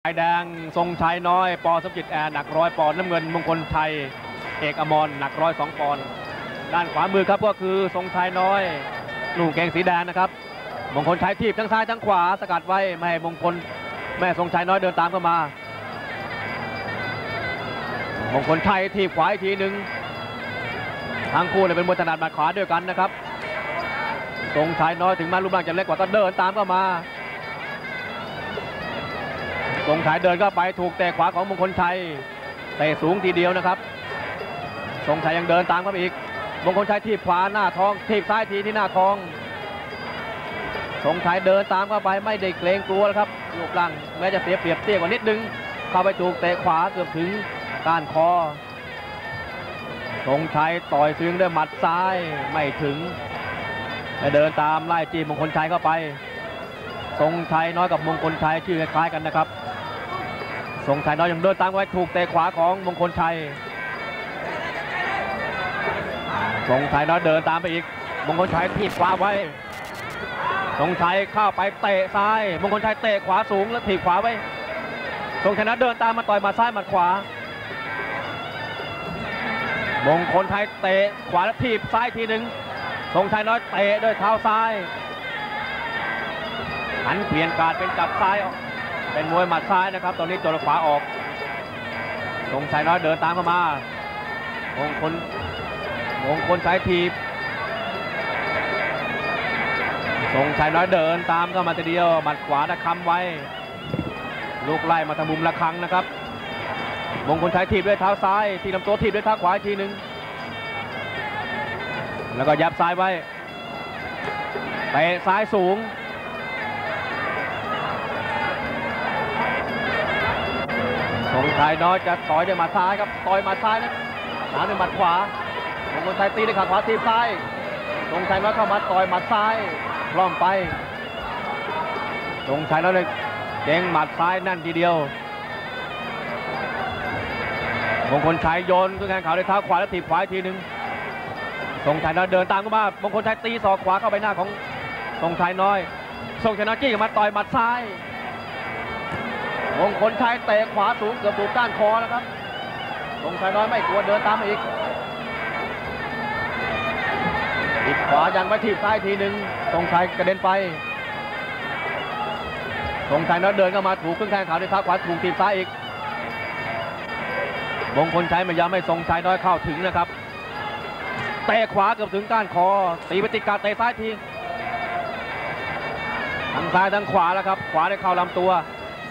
ฝ่ายแดงทรงชัยน้อยป.สมจิตแอร์หนัก100 ปอนด์น้ำเงินมงคลชัยเอกอมรหนัก102 ปอนด์ด้านขวามือครับก็คือทรงชัยน้อยลูกเกงสีแดงนะครับมงคลชัยทีบทั้งซ้ายทั้งขวาสกัดไว้ไม่ให้ทรงชัยน้อยเดินตามเข้ามามงคลชัยทีบขวาอีกทีหนึ่งทั้งคู่เลยเป็นมวยถนัดหมัดขวาด้วยกันนะครับทรงชัยน้อยถึงแม้รูปร่างจะเล็กกว่าก็เดินตามเข้ามาทรงชัยเดินเข้าไปถูกเตะขวาของมงคลชัยเตะสูงทีเดียวนะครับทรงชัยยังเดินตามเข้าไปอีกมงคลชัยทีบขวาหน้าท้องทีบซ้ายทีที่หน้าท้องทรงชัยเดินตามเข้าไปไม่ได้เกรงกลัวแล้วครับรูปร่างแม้จะเสียเปรียบเตี้ยกว่านิดนึงเข้าไปถูกเตะขวาเกือบถึงก้านคอทรงชัยต่อยซึ่งด้วยหมัดซ้ายไม่ถึงแต่เดินตามไล่จี้มงคลชัยเข้าไปทรงชัยน้อยกับมงคลชัยชื่อคล้ายๆกันนะครับทรงชัยน้อยยังเดินตามไว้ถูกเตะขวาของมงคลชัยทรงชัยน้อยเดินตามไปอีกมงคลชัยทีบขวาไว้ทรงชัยเข้าไปเตะซ้ายมงคลชัยเตะขวาสูงแล้วถีบขวาไว้ทรงชัยน้อยเดินตามมาต่อยหมัดซ้ายหมัดขวามงคลชัยเตะขวาแล้วถีบซ้ายทีหนึ่งทรงชัยน้อยเตะด้วยเท้าซ้ายหันเปลี่ยนการเป็นจับซ้ายเป็นมวยหมัดซ้ายนะครับตอนนี้ตัวขวาออกทรงชัยน้อยเดินตามเข้ามามงคลชัยทีบทรงชัยน้อยเดินตามเข้ามาทีเดียวหมัดขวาตะคำไว้ลูกไล่มาทางมุมละครั้งนะครับมงคลชัยทีบด้วยเท้าซ้ายที่ลำตัวทีบด้วยเท้าขวาอีกทีหนึ่งแล้วก็ยับซ้ายไว้เตะซ้ายสูงทรงชัยน้อยจะต่อยด้วยหมัดซ้ายครับต่อยหมัดซ้ายนะหาด้วยหมัดขวามงคลชัยตีด้วยขาขวาทีบซ้ายทรงชัยน้อยเข้ามาต่อยหมัดซ้ายล้อมไปทรงชัยน้อยเลยเก่งหมัดซ้ายนั่นทีเดียวมงคลชัยโยนขึ้นแข้งขาด้วยเท้าขวาแล้วถีบขวาอีกทีหนึ่งทรงชัยน้อยเดินตามเข้ามามงคลชัยตีศอกขวาเข้าไปหน้าของทรงชัยน้อยทรงชัยน้อยจี้มาต่อยหมัดซ้ายมงคลชัยเตะขวาสูงเกือบถูกก้านคอแล้วครับทรงชัยน้อยไม่กลัวเดินตามอีกถีบขวายังไปถีบซ้ายทีหนึ่งทรงชัยกระเด็นไปทรงชัยน้อยเดินเข้ามาถูกขึ้นแข้งขาด้วยเท้าขวาถูกถีบซ้ายอีกมงคลชัยไม่ยอมให้ทรงชัยน้อยเข้าถึงนะครับเตะขวาเกือบถึงก้านคอตีไปติดกาเตะซ้ายทีทั้งซ้ายทั้งขวาแล้วครับขวาได้เข้าลำตัว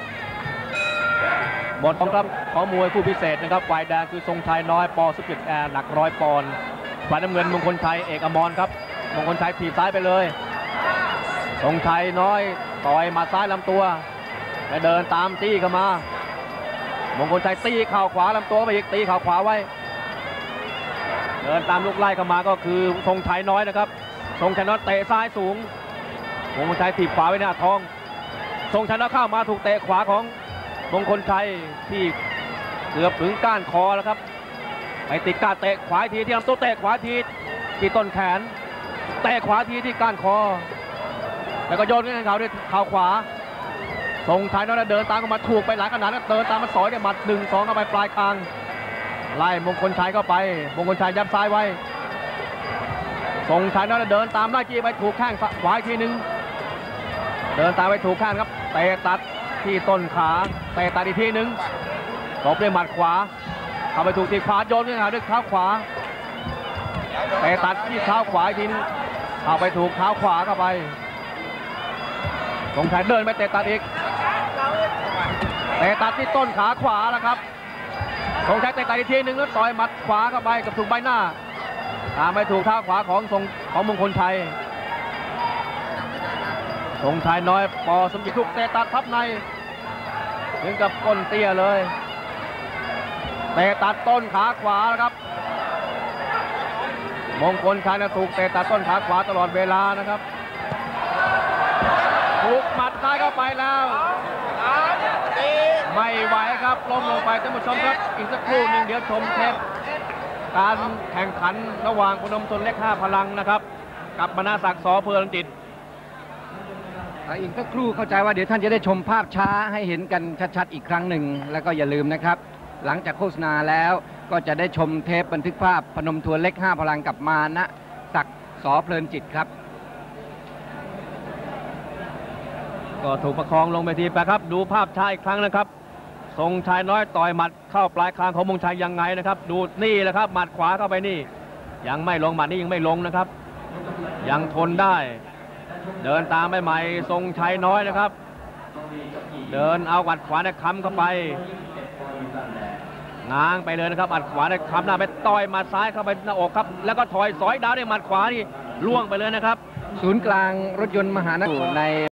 หมดของมวยคู่พิเศษนะครับฝ่ายแดงคือทรงชัยน้อยป.สมจิตแอร์หนัก100 ปอนด์ฝ่ายน้ำเงินมงคลชัยเอกอมรครับมงคลชัยถีบซ้ายไปเลยทรงชัยน้อยต่อยหมัดซ้ายลำตัวและเดินตามจี้เข้ามามงคลชัยตีเข่าขวาลำตัวไปอีกตีเข่าขวาไว้เดินตามลูกไล่เข้ามาก็คือทรงชัยน้อยนะครับทรงชัยน้อยเตะซ้ายสูงมงคลชัยถีบขวาไว้หน้าท้องทรงชัยน้อยเข้ามาถูกเตะขวาของมงคลชัยที่เกือบถึงก้านคอแล้วครับไปติดก้านเตะขวาทีที่ลำตัวเตะขวาทีที่ต้นแขนเตะขวาทีที่ก้านคอแล้วก็โยนขึ้นเขาด้วยเข่าขวาทรงชัยน้อยเดินตามเข้ามาถูกไปหลายขนาดแล้วเดินตามมาสอยด้วยหมัด1-2เข้าไปปลายคางไล่มงคลชัยเข้าไปมงคลชัยยับซ้ายไว้ทรงชัยน้อยเดินตามไล่จี้ไปถูกแข้งขวาอีกทีนึงเดินตามไปถูกแข้งครับเตะตัดที่ต้นขาเตะตัดอีกทีนึงตบด้วยหมัดขวาเข้าไปถูกที่ขวาโยนขึ้นหาด้วยเท้าขวาเตะตัดที่เท้าขวาอีกทีนึงเข้าไปถูกเท้าขวาเข้าไปทรงชัยเดินไปเตะตัดอีกเตะตัดที่ต้นขาขวาแล้วครับทรงชัยเตะตัดอีกทีนึงแล้วต่อยหมัดขวาเข้าไปกับถูกใบหน้าตามไปถูกเท้าขวาของมงคลชัยทรงชัยน้อยป.สมจิตถูกเตะตัดทับในถึงกับก้นเตี้ยเลยเตะตัดต้นขาขวาแล้วครับมงคลชัยถูกเตะตัดต้นขาขวาตลอดเวลานะครับถูกหมัดซ้ายเข้าไปแล้วไม่ไหวครับล้มลงไปท่านผู้ชมครับอีกสักครู่หนึ่งเดี๋ยวชมเทปการแข่งขันระหว่างพนมทนเล็ก5 พลังนะครับกับมนาศักดิ์ ส.เพลินจิตอีกสักครู่เข้าใจว่าเดี๋ยวท่านจะได้ชมภาพช้าให้เห็นกันชัดๆอีกครั้งหนึ่งแล้วก็อย่าลืมนะครับหลังจากโฆษณาแล้วก็จะได้ชมเทปบันทึกภาพพนมทวนเล็ก5พลังกับมานะศักดิ์สอเพลินจิตครับก็ถูกประคองลงไปทีไปครับดูภาพช้าอีกครั้งนะครับทรงชัยน้อยต่อยหมัดเข้าปลายคางของมงชัยยังไงนะครับดูนี่แหละครับหมัดขวาเข้าไปนี่ยังไม่ลงหมัดนี้ยังไม่ลงนะครับยังทนได้เดินตามใหม่ๆทรงชัยน้อยนะครับเดินเอาหมัดขวาเนี่ยค้ำเข้าไปง้างไปเลยนะครับหมัดขวาเนี่ยค้ำหน้าไปต่อยหมัดซ้ายเข้าไปหน้าอกครับแล้วก็ถอยสอยดาวด้วยหมัดขวานี่ล่วงไปเลยนะครับศูนย์กลางรถยนต์มหานครใน